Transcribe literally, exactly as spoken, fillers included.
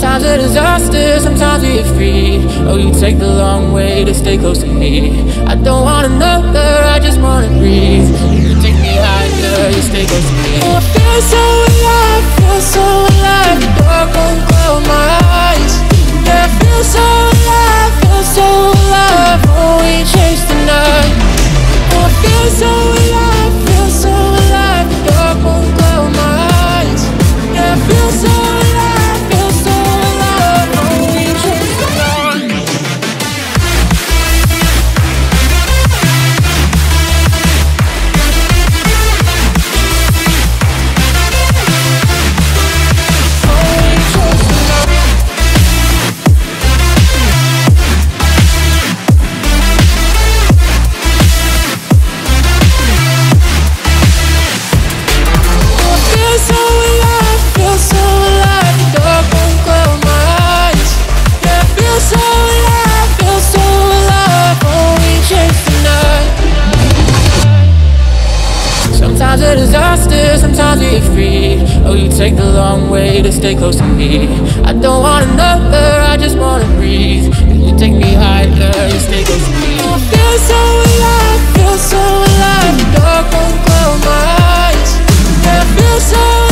Sometimes a disaster, sometimes we get free. Oh, you take the long way to stay close to me. I don't want another, I just wanna breathe. You take me higher, you stay close to me. Oh, I feel so alive, feel so alive. The dark won't close my eyes. Yeah, I feel so alive, feel so alive. Oh, we chase the night. Oh, I feel so alive, feel so alive. The dark won't close my eyes. Yeah, I feel so alive, feel so alive. Oh, we chase the night. Sometimes a disaster, sometimes we get free. Oh, you take the long way to stay close to me. I don't want another, I just wanna breathe. You take me higher, you stay close to me. Oh, I feel so alive, feel so alive. The dark won't close my eyes. Yeah, I feel so alive.